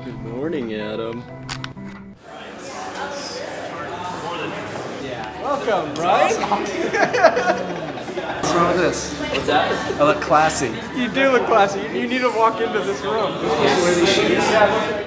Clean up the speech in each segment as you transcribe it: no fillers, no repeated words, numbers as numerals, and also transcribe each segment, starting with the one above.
Good morning, Adam. Welcome, right? What's wrong with this? What's that? I look classy. You do look classy. You need to walk into this room. Wear these shoes.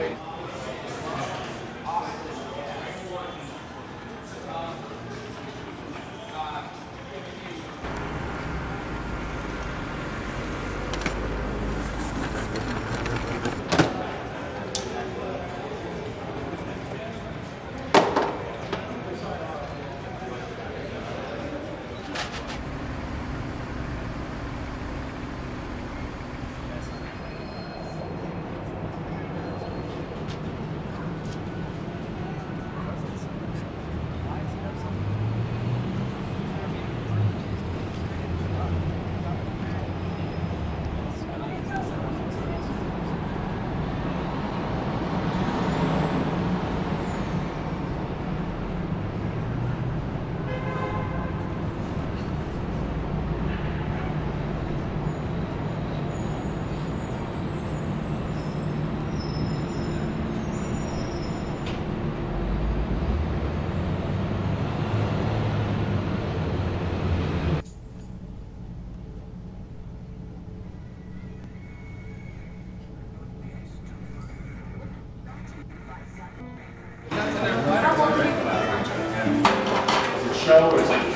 Show or is it?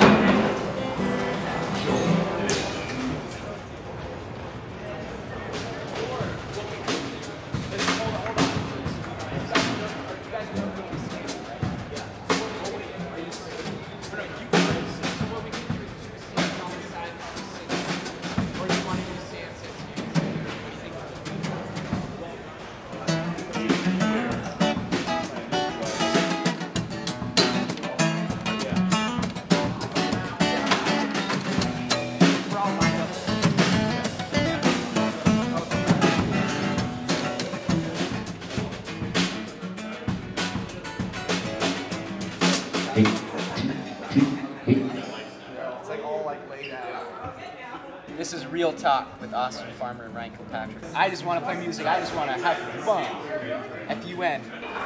It's like all like laid out. This is Real Talk with Austin Farmer and Ryan Kilpatrick. I just want to play music. I just want to have fun. F-U-N.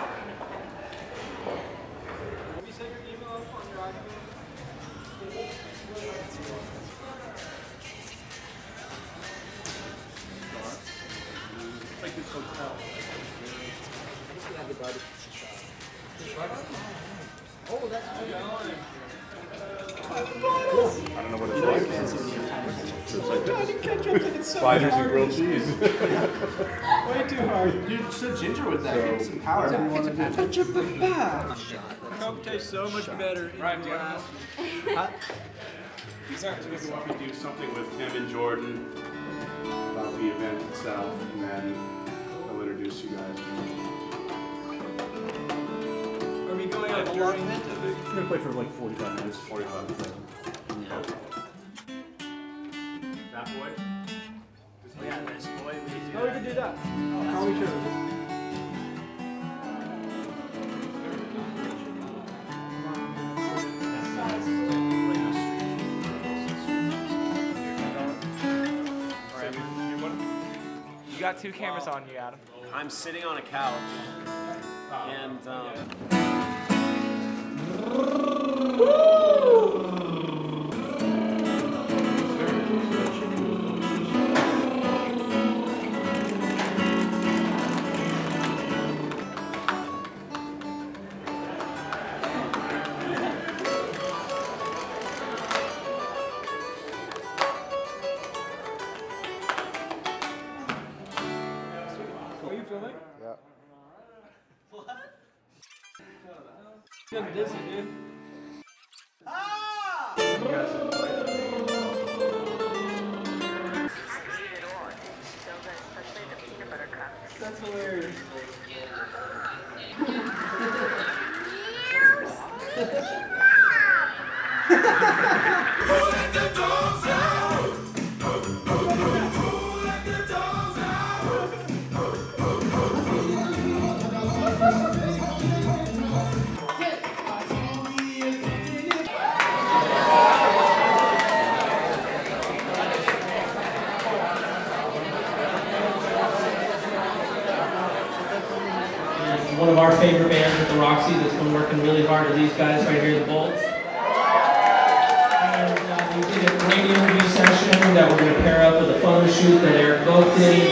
Like this hotel. Oh, that's good. I don't know what it's like. It's like this. Sliders and grilled cheese. Way too hard. You're so ginger with that. Give some power. Coke tastes so much better in glass. He's actually going to want me to do something with him and Jordan about the event itself, and then I'll introduce you guys. Are we going out during it? We're going to play for like 45 minutes. 45 minutes. Yeah. That boy? Oh yeah, this boy. Oh, we can do that. How we should. You got two cameras on you, Adam. I'm sitting on a couch, and Are you filming? Yeah. getting dizzy, dude. That's hilarious. one of our favorite bands at the Roxy that's been working really hard are these guys right here, the Bolts. And we did a great interview session that we're going to pair up with a photo shoot that Eric both did.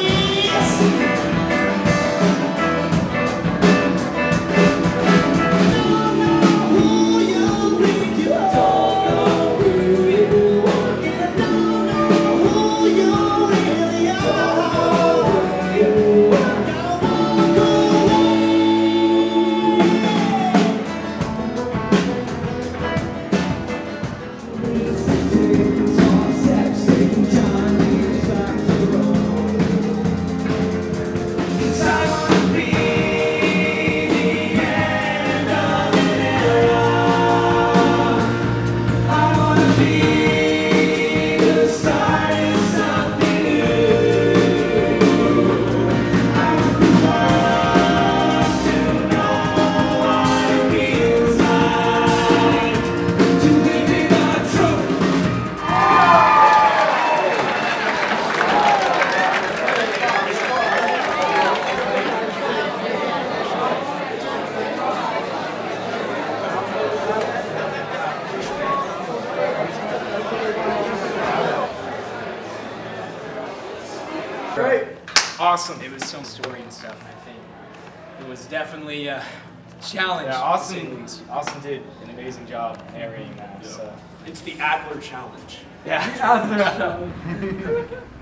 Great. Awesome. It was some story and stuff, and I think it was definitely a challenge. Yeah, to say the Austin, least. Austin did an amazing job narrating that. Yeah. So. It's the Adler challenge. Yeah.